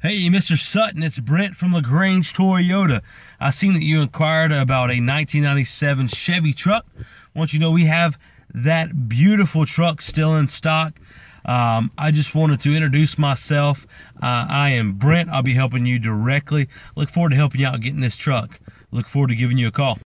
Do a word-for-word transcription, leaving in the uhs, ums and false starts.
Hey, Mister Sutton, it's Brent from LaGrange Toyota. I seen that you inquired about a nineteen ninety-seven Chevy truck. I want you to know we have that beautiful truck still in stock. Um, I just wanted to introduce myself. Uh, I am Brent. I'll be helping you directly. Look forward to helping you out getting this truck. Look forward to giving you a call.